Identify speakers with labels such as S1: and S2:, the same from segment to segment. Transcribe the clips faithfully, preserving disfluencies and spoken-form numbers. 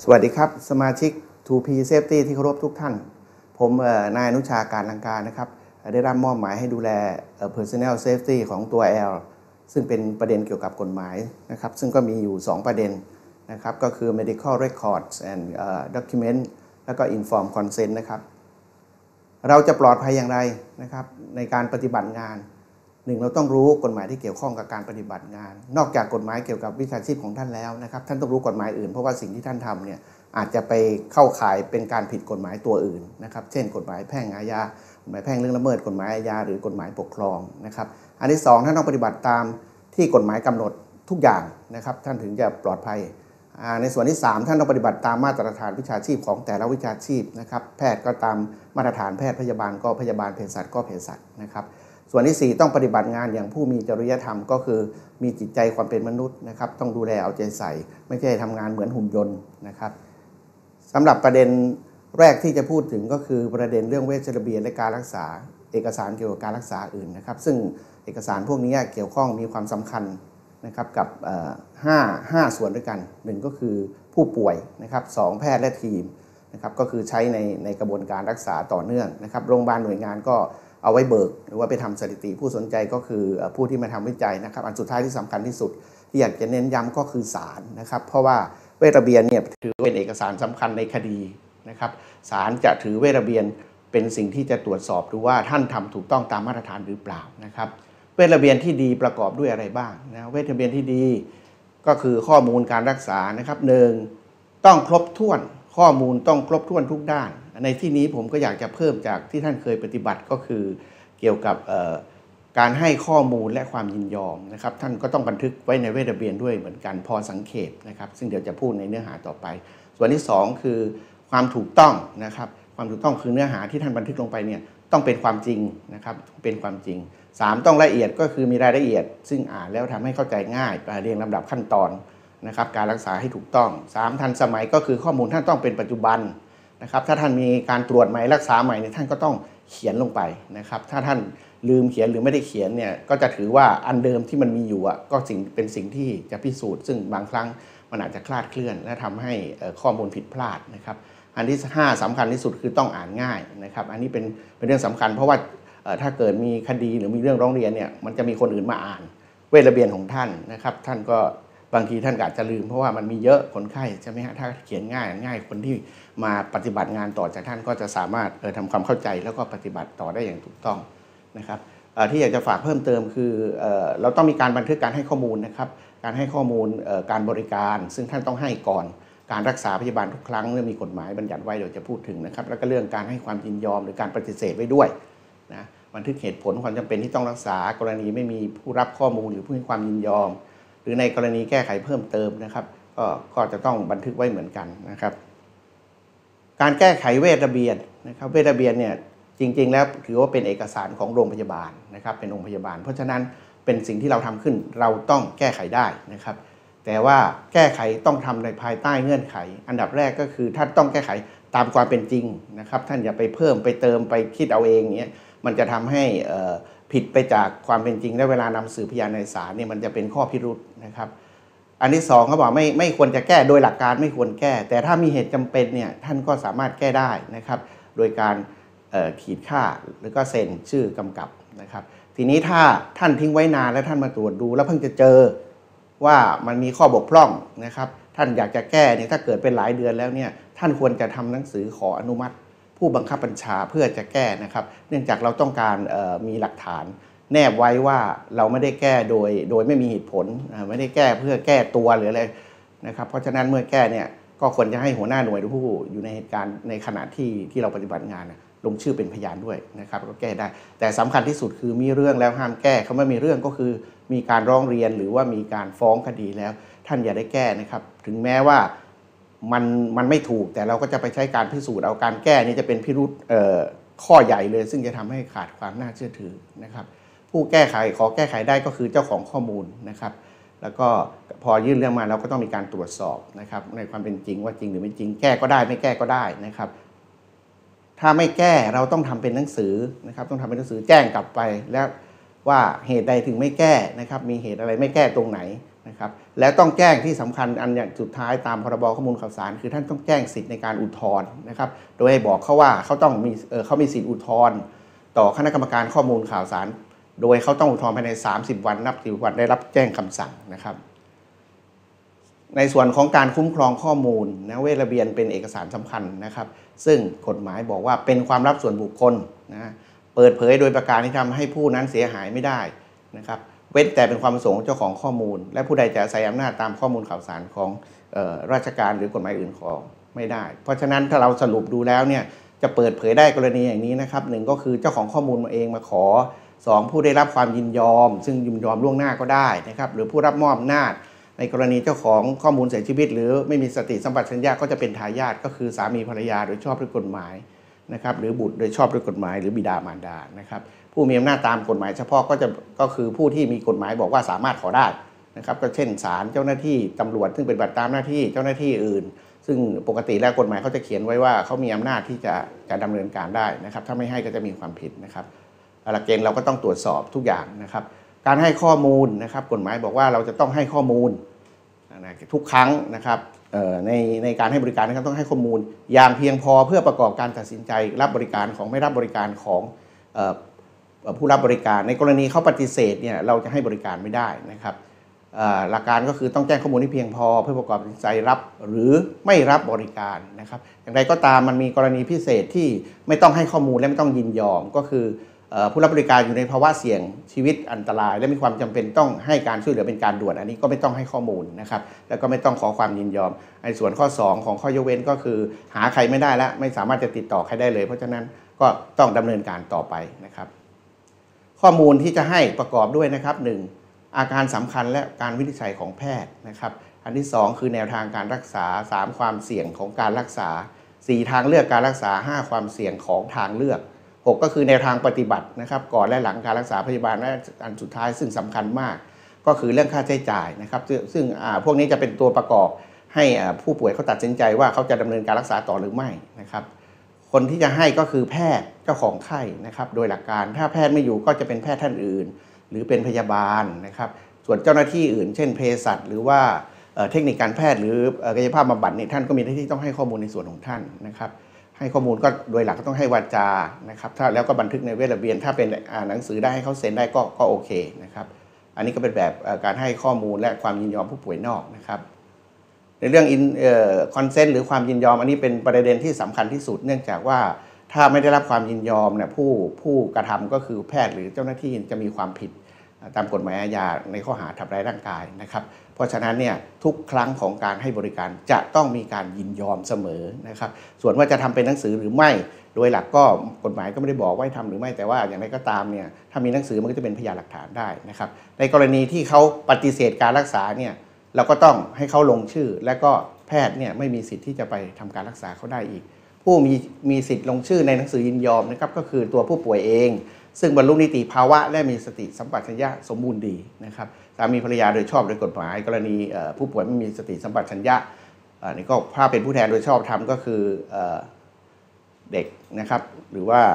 S1: สวัสดีครับสมาชิก ทู พี Safety ที่เคารพทุกท่านผมนายอนุชาการลังการนะครับได้รับมอบหมายให้ดูแล Personnel Safety ของตัว แอล ซึ่งเป็นประเด็นเกี่ยวกับกฎหมายนะครับซึ่งก็มีอยู่สองประเด็นนะครับก็คือ medical records and document แล้วก็ informed consent นะครับเราจะปลอดภัยอย่างไรนะครับในการปฏิบัติงานหนึ่งเราต้องรู้กฎหมายที่เกี่ยวข้องกับการปฏิบัติงานนอกจากกฎหมายเกี่ยวกับวิชาชีพของท่านแล้วนะครับท่านต้องรู้กฎหมายอื่นเพราะว่าสิ่งที่ท่านทำเนี่ยอาจจะไปเข้าข่ายเป็นการผิดกฎหมายตัวอื่นนะครับเช่นกฎหมายแพ่งอาญากฎหมายแพ่งเรื่องละเมิดกฎหมายอาญาหรือกฎหมายปกครองนะครับอันที่สองท่านต้องปฏิบัติตามที่กฎหมายกำหนดทุกอย่างนะครับท่านถึงจะปลอดภัยในส่วนที่สามท่านต้องปฏิบัติตามมาตรฐานวิชาชีพของแต่ละวิชาชีพนะครับแพทย์ก็ตามมาตรฐานแพทย์พยาบาลก็พยาบาลเภสัชก็เภสัชนะครับส่วนที่สี่ต้องปฏิบัติงานอย่างผู้มีจริยธรรมก็คือมีจิตใจความเป็นมนุษย์นะครับต้องดูแลเอาใจใส่ไม่ใช่ทำงานเหมือนหุ่นยนต์นะครับสำหรับประเด็นแรกที่จะพูดถึงก็คือประเด็นเรื่องเวชระเบียนและการรักษาเอกสารเกี่ยวกับการรักษาอื่นนะครับซึ่งเอกสารพวกนี้เกี่ยวข้องมีความสำคัญนะครับกับห้า ห้าส่วนด้วยกันหนึ่งก็คือผู้ป่วยนะครับสองแพทย์และทีมนะครับก็คือใช้ในในกระบวนการรักษาต่อเนื่องนะครับโรงพยาบาลหน่วยงานก็เอาไว้เบิกหรือว่าไปทำสถิติผู้สนใจก็คือผู้ที่มาทำวิจัยนะครับอันสุดท้ายที่สำคัญที่สุดที่อยากจะเน้นย้ำก็คือศาลนะครับเพราะว่าเวชระเบียนเนี่ยถือเป็นเอกสารสำคัญในคดีนะครับศาลจะถือเวชระเบียนเป็นสิ่งที่จะตรวจสอบดูว่าท่านทำถูกต้องตามมาตรฐานหรือเปล่านะครับเวชระเบียนที่ดีประกอบด้วยอะไรบ้างนะเวชระเบียนที่ดีก็คือข้อมูลการรักษานะครับหนึ่งต้องครบถ้วนข้อมูลต้องครบถ้วนทุกด้านในที่นี้ผมก็อยากจะเพิ่มจากที่ท่านเคยปฏิบัติก็คือเกี่ยวกับการให้ข้อมูลและความยินยอมนะครับท่านก็ต้องบันทึกไว้ในเวชระเบียนด้วยเหมือนกันพอสังเขปนะครับซึ่งเดี๋ยวจะพูดในเนื้อหาต่อไปส่วนที่สองคือความถูกต้องนะครับความถูกต้องคือเนื้อหาที่ท่านบันทึกลงไปเนี่ยต้องเป็นความจริงนะครับเป็นความจริงสามต้องละเอียดก็คือมีรายละเอียดซึ่งอ่านแล้วทำให้เข้าใจง่ายเรียงลำดับขั้นตอนนะครับการรักษาให้ถูกต้องสามทันสมัยก็คือข้อมูลท่านต้องเป็นปัจจุบันนะครับถ้าท่านมีการตรวจใหม่รักษาใหม่เนี่ยท่านก็ต้องเขียนลงไปนะครับถ้าท่านลืมเขียนหรือไม่ได้เขียนเนี่ยก็จะถือว่าอันเดิมที่มันมีอยู่อ่ะก็สิ่งเป็นสิ่งที่จะพิสูจน์ซึ่งบางครั้งมันอาจจะคลาดเคลื่อนและทำให้ข้อมูลผิดพลาดนะครับอันที่ห้าสำคัญที่สุดคือต้องอ่านง่ายนะครับอันนี้เป็นเป็นเรื่องสำคัญเพราะว่าถ้าเกิดมีคดีหรือมีเรื่องร้องเรียนเนี่ยมันจะมีคนอื่นมาอ่านเวชระเบียนของท่านนะครับท่านก็บางทีท่านอาจจะลืมเพราะว่ามันมีเยอะคนไข้ใช่ไหมฮะถ้าเขียนง่ายง่ายคนที่มาปฏิบัติงานต่อจากท่านก็จะสามารถทำความเข้าใจแล้วก็ปฏิบัติต่อได้อย่างถูกต้องนะครับที่อยากจะฝากเพิ่มเติมคือเราต้องมีการบันทึกการให้ข้อมูลนะครับการให้ข้อมูลการบริการซึ่งท่านต้องให้ก่อนการรักษาพยาบาลทุกครั้งเรื่องมีกฎหมายบัญญัติไว้เดี๋ยวจะพูดถึงนะครับแล้วก็เรื่องการให้ความยินยอมหรือการปฏิเสธไว้ด้วยนะบันทึกเหตุผลความจำเป็นที่ต้องรักษากรณีไม่มีผู้รับข้อมูลหรือผู้ให้ความยินยอมหรือในกรณีแก้ไขเพิ่มเติมนะครับก็ก็จะต้องบันทึกไว้เหมือนกันนะครับการแก้ไขเวชระเบียนนะครับเวชระเบียนเนี่ยจริงๆแล้วถือว่าเป็นเอกสารของโรงพยาบาลนะครับเป็นโรงพยาบาลเพราะฉะนั้นเป็นสิ่งที่เราทำขึ้นเราต้องแก้ไขได้นะครับแต่ว่าแก้ไขต้องทำในภายใต้เงื่อนไขอันดับแรกก็คือท่านต้องแก้ไขตามความเป็นจริงนะครับท่านอย่าไปเพิ่มไปเติมไปคิดเอาเองเงี้ยมันจะทำให้ผิดไปจากความเป็นจริงและเวลานำสืบพยานในศาลเนี่ยมันจะเป็นข้อพิรุธนะครับอันที่สองเขาบอกไม่ไม่ควรจะแก้โดยหลักการไม่ควรแก้แต่ถ้ามีเหตุจำเป็นเนี่ยท่านก็สามารถแก้ได้นะครับโดยการขีดค่าหรือก็เซ็นชื่อกำกับนะครับทีนี้ถ้าท่านทิ้งไว้นานแล้วท่านมาตรวจดูแล้วเพิ่งจะเจอว่ามันมีข้อบกพร่องนะครับท่านอยากจะแก้เนี่ยถ้าเกิดเป็นหลายเดือนแล้วเนี่ยท่านควรจะทำหนังสือขออนุมัติผู้บังคับบัญชาเพื่อจะแก้นะครับเนื่องจากเราต้องการมีหลักฐานแนบไว้ว่าเราไม่ได้แก้โดยโดยไม่มีเหตุผลไม่ได้แก้เพื่อแก้ตัวหรืออะไรนะครับเพราะฉะนั้นเมื่อแก้เนี่ยก็ควรจะให้หัวหน้าหน่วยหรือผู้อยู่ในเหตุการณ์ในขณะที่ที่เราปฏิบัติงานลงชื่อเป็นพยานด้วยนะครับก็แก้ได้แต่สำคัญที่สุดคือมีเรื่องแล้วห้ามแก้คำว่ามีเรื่องก็คือมีการร้องเรียนหรือว่ามีการฟ้องคดีแล้วท่านอย่าได้แก้นะครับถึงแม้ว่ามันมันไม่ถูกแต่เราก็จะไปใช้การพิสูจน์เอาการแก้นี้จะเป็นพิรุธข้อใหญ่เลยซึ่งจะทำให้ขาดความน่าเชื่อถือนะครับผู้แก้ไขขอแก้ไขได้ก็คือเจ้าของข้อมูลนะครับแล้วก็พอยื่นเรื่องมาเราก็ต้องมีการตรวจสอบนะครับในความเป็นจริงว่าจริงหรือไม่จริงแก้ก็ได้ไม่แก้ก็ได้นะครับถ้าไม่แก้เราต้องทำเป็นหนังสือนะครับต้องทำเป็นหนังสือแจ้งกลับไปแล้วว่าเหตุใดถึงไม่แก้นะครับมีเหตุอะไรไม่แก้ตรงไหนนะครับแล้วต้องแจ้งที่สำคัญอันอย่างสุดท้ายตามพรบข้อมูลข่าวสารคือท่านต้องแจ้งสิทธิ์ในการอุทธรณ์นะครับโดยให้บอกเขาว่าเขาต้องมีเออเขามีสิทธิ์อุทธรณ์ต่อคณะกรรมการข้อมูลข่าวสารโดยเขาต้องอุทธรณ์ภายในสามสิบวันนับสิบวันได้รับแจ้งคำสั่งนะครับในส่วนของการคุ้มครองข้อมูลนะเวทระเบียนเป็นเอกสารสำคัญนะครับซึ่งกฎหมายบอกว่าเป็นความลับส่วนบุคคลนะเปิดเผยโดยประการที่ทำให้ผู้นั้นเสียหายไม่ได้นะครับเว้นแต่เป็นความประสงค์เจ้าของข้อมูลและผู้ใดจะอาศัยอำนาจตามข้อมูลข่าวสารของราชการหรือกฎหมายอื่นขอไม่ได้เพราะฉะนั้นถ้าเราสรุปดูแล้วเนี่ยจะเปิดเผยได้กรณีอย่างนี้นะครับหนึ่งก็คือเจ้าของข้อมูลมาเองมาขอสองผู้ได้รับความยินยอมซึ่งยินยอมล่วงหน้าก็ได้นะครับหรือผู้รับมอบอำนาจในกรณีเจ้าของข้อมูลเสียชีวิตหรือไม่มีสติสัมปชัญญะก็จะเป็นทายาทก็คือสามีภรรยาโดยชอบด้วยกฎหมายนะครับหรือบุตรโดยชอบด้วยกฎหมายหรือบิดามารดานะครับผู้มีอำนาจตามกฎหมายเฉพาะก็จะก็คือผู้ที่มีกฎหมายบอกว่าสามารถขอได้นะครับก็เช่นศาลเจ้าหน้าที่ตำรวจซึ่งเป็นบัตรตามหน้าที่เจ้าหน้าที่อื่นซึ่งปกติแล้วกฎหมายเขาจะเขียนไว้ว่าเขามีอำนาจที่จะจะดำเนินการได้นะครับถ้าไม่ให้ก็จะมีความผิดนะครับหลักเกณฑ์เราก็ต้องตรวจสอบทุกอย่างนะครับการให้ข้อมูลนะครับกฎหมายบอกว่าเราจะต้องให้ข้อมูลทุกครั้งนะครับในในการให้บริการนะครับต้องให้ข้อมูลอย่างเพียงพอเพื่อประกอบการตัดสินใจรับบริการของไม่รับบริการของผู้รับบริการในกรณีเขาปฏิเสธเนี่ยเราจะให้บริการไม่ได้นะครับหลักการก็คือต้องแจ้งข้อมูลที่เพียงพอเพื่อประกอบตัดสินใจรับหรือไม่รับบริการนะครับอย่างไรก็ตามมันมีกรณีพิเศษที่ไม่ต้องให้ข้อมูลและไม่ต้องยินยอมก็คือผู้รับบริการอยู่ในภาวะเสี่ยงชีวิตอันตรายและมีความจำเป็นต้องให้การช่วยเหลือเป็นการด่วนอันนี้ก็ไม่ต้องให้ข้อมูลนะครับแล้วก็ไม่ต้องขอความยินยอมในส่วนข้อสองของข้อยกเว้นก็คือหาใครไม่ได้แล้วไม่สามารถจะติดต่อใครได้เลยเพราะฉะนั้นก็ต้องดำเนินการต่อไปนะครับข้อมูลที่จะให้ประกอบด้วยนะครับหนึ่งอาการสำคัญและการวินิจฉัยของแพทย์นะครับอันที่สองคือแนวทางการรักษาสามความเสี่ยงของการรักษาสี่ทางเลือกการรักษาห้าความเสี่ยงของทางเลือกหกก็คือแนวทางปฏิบัตินะครับก่อนและหลังการรักษาพยาบาลและอันสุดท้ายซึ่งสำคัญมากก็คือเรื่องค่าใช้จ่ายนะครับซึ่งพวกนี้จะเป็นตัวประกอบให้ผู้ป่วยเขาตัดสินใจว่าเขาจะดำเนินการรักษาต่อหรือไม่นะครับคนที่จะให้ก็คือแพทย์เจ้าของไข้นะครับโดยหลักการถ้าแพทย์ไม่อยู่ก็จะเป็นแพทย์ท่านอื่นหรือเป็นพยาบาลนะครับส่วนเจ้าหน้าที่อื่นเช่นเภสัชหรือว่าเทคนิคการแพทย์หรือกายภาพบำบัดนี่ท่านก็มีหน้าที่ต้องให้ข้อมูลในส่วนของท่านนะครับให้ข้อมูลก็โดยหลักก็ต้องให้วาจานะครับถ้าแล้วก็บันทึกในเวทระเบียนถ้าเป็นหนังสือได้ให้เขาเซ็นได้ก็ก็โอเคนะครับอันนี้ก็เป็นแบบการให้ข้อมูลและความยินยอมผู้ป่วยนอกนะครับในเรื่องอินเอ่อคอนเซนต์หรือความยินยอมอันนี้เป็นประเด็นที่สำคัญที่สุดเนื่องจากว่าถ้าไม่ได้รับความยินยอมเนี่ยผู้ผู้กระทำก็คือแพทย์หรือเจ้าหน้าที่จะมีความผิดตามกฎหมายอาญาในข้อหาทำร้ายร่างกายนะครับเพราะฉะนั้นเนี่ยทุกครั้งของการให้บริการจะต้องมีการยินยอมเสมอนะครับส่วนว่าจะทำเป็นหนังสือหรือไม่โดยหลักก็กฎหมายก็ไม่ได้บอกว่าให้ทำหรือไม่แต่ว่าอย่างไรก็ตามเนี่ยถ้ามีหนังสือมันก็จะเป็นพยานหลักฐานได้นะครับในกรณีที่เขาปฏิเสธการรักษาเนี่ยเราก็ต้องให้เขาลงชื่อและก็แพทย์เนี่ยไม่มีสิทธิ์ที่จะไปทำการรักษาเขาได้อีกผู้มีมีสิทธิ์ลงชื่อในหนังสือยินยอมนะครับก็คือตัวผู้ป่วยเองซึ่งบรรลุนิติภาวะและมีสติสัมปชัญญะสมบูรณ์ดีนะครับสามีภรรยาโดยชอบโดยกฎหมายกรณีผู้ป่วยไม่มีสติสัมปชัญญะนี่ก็ถ้าเป็นผู้แทนโดยชอบทำก็คือเด็กนะครับหรือว่า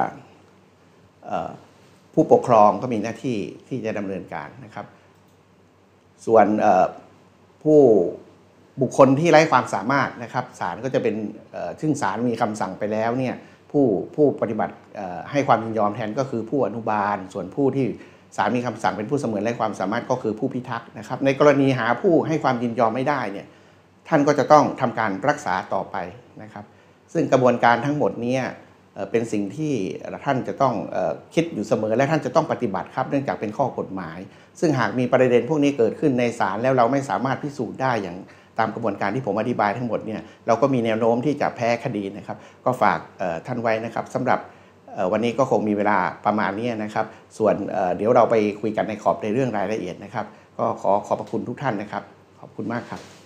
S1: ผู้ปกครองก็มีหน้าที่ที่จะดำเนินการนะครับส่วนผู้บุคคลที่ไร้ความสามารถนะครับศาลก็จะเป็นซึ่งศาลมีคำสั่งไปแล้วเนี่ยผู้ผู้ปฏิบัติให้ความยินยอมแทนก็คือผู้อนุบาลส่วนผู้ที่ศาลมีคำสั่งเป็นผู้เสมือนไร้ความสามารถก็คือผู้พิทักษ์นะครับในกรณีหาผู้ให้ความยินยอมไม่ได้เนี่ยท่านก็จะต้องทำการรักษาต่อไปนะครับซึ่งกระบวนการทั้งหมดนี้เป็นสิ่งที่ท่านจะต้องคิดอยู่เสมอและท่านจะต้องปฏิบัติครับเนื่องจากเป็นข้อกฎหมายซึ่งหากมีประเด็นพวกนี้เกิดขึ้นในศาลแล้วเราไม่สามารถพิสูจน์ได้อย่างตามกระบวนการที่ผมอธิบายทั้งหมดเนี่ยเราก็มีแนวโน้มที่จะแพ้คดีนะครับก็ฝากท่านไว้นะครับสำหรับวันนี้ก็คงมีเวลาประมาณนี้นะครับส่วนเดี๋ยวเราไปคุยกันในขอบในเรื่องรายละเอียดนะครับก็ขอขอบพระคุณทุกท่านนะครับขอบคุณมากครับ